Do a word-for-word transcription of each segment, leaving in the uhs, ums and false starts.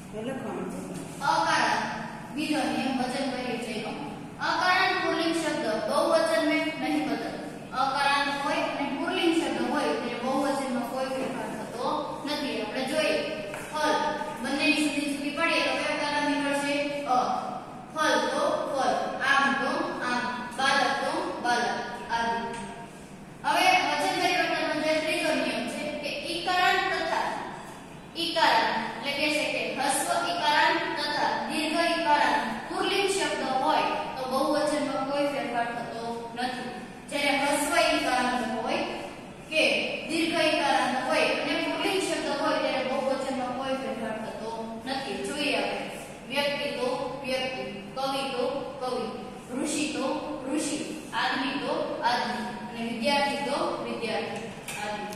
લખવાનું છે અકારાંત બીજો નિયમ વચન પરિચયનો અકારાંત પુલ્લિંગ શબ્દ બહુવચન में नहीं बदलता અકારાંત હોય અને પુલ્લિંગ શબ્દ હોય ત્યારે બહુવચનમાં કોઈ ફેરફાર થતો નથી આપણે જોઈએ ફલ બંનેની સુધી સુધી પડે તો કયો કારક નીકળશે અ ફલ તો ફલ આમ તો આમ બાલક તો બાલક આદિ હવે વચન પરિવર્તનનો જે ત્રીજો નિયમ છે કે ઈકારાંત તથા ઈકારાંત એટલે કે છે કે હસ્વ ઈકારાંત તથા દીર્ઘ ઈકારાંત પુલ્લિંગ શબ્દ હોય તો બહુવચનમાં કોઈ ફેરફાર થતો નથી જ્યારે હસ્વ ઈકારાંત હોય કે દીર્ઘ ઈકારાંત હોય અને પુલ્લિંગ શબ્દ હોય ત્યારે બહુવચનમાં કોઈ ફેરફાર થતો નથી જોઈએ આપણે વ્યક્તિ તો વ્યક્તિ કવિ તો કવિ ઋષિ તો ઋષિ આદમી તો આદમી અને વિદ્યાર્થી તો વિદ્યાર્થી આદિ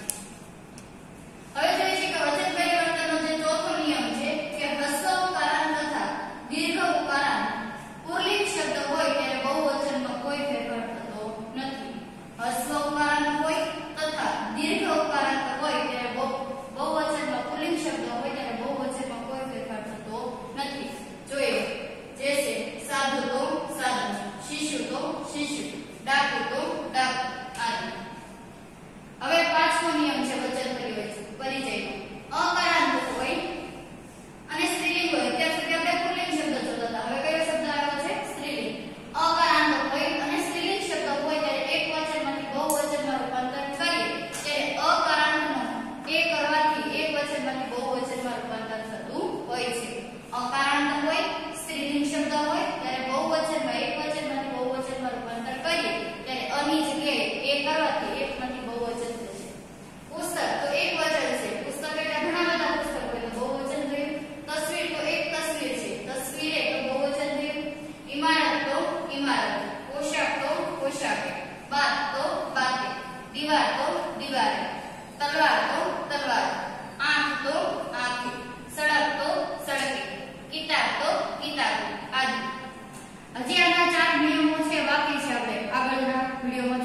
હવે જોઈએ છે કે વચન પરિવર્તનનો જે ચોથો નિયમ છે કે હસ્વ ઉકારાંત તથા દીર્ઘ ઉકારાંત પુલ્લિંગ શબ્દ હોય ત્યારે બહુવચનમાં કોઈ ફેરફાર થતો નથી હસ્વ ઉકારાંત હોય તથા દીર્ઘ ઉકારાંત હોય ત્યારે બહુવચનમાં પુલ્લિંગ શબ્દ હોય ત્યારે બહુવચનમાં કોઈ ફેરફાર થતો નથી જોઈએ જે છે સાધુ તો સાધુ શિશુ તો શિશુ ડાકુ તો ડાકુ આદિ હવે પાંચમો નિયમ છે વચન પરિચયનો અકારાંત હોય અને સ્ત્રીલિંગ હોય ત્યાં સુધી આપણે પુલ્લિંગ શબ્દ જોતા હતા હવે કયો શબ્દ આવ્યો છે સ્ત્રીલિંગ અકારાંત હોય અને સ્ત્રીલિંગ શબ્દ હોય ત્યારે એક વચનમાંથી બહુવચનમાં રૂપાંતર કરીએ ત્યારે અકારાંતનો એ કરવાથી એક વચનમાંથી બહુવચનમાં રૂપાંતર થતું હોય છે અકારાંત હોય સ્ત્રીલિંગ શબ્દ હોય ત્યારે બહુવચનમાં એક વચનમાંથી બહુવચનમાં રૂપાંતર કરીએ ત્યારે અની જગ્યાએ એ કરવાથી એકમાંથી બહુવચન થશે પુસ્તક તો એક વચન છે પુસ્તક એટલે ઘણા બધા પુસ્તકો એટલે બહુવચન થયું તસવીર તો એક તસવીર છે તસવીરે તો બહુવચન થયું ઇમારત તો ઇમારત પોશાક તો પોશાક બાત તો બાતે દીવાર તો દીવારે તલવાર તો તલવાર આંખ તો આંખે સડક તો સડકે કિતાબ તો કિતાબ આદિ હજી આના ચાર નિયમો છે બાકી છે આપણે આગળના વિડિયોમાં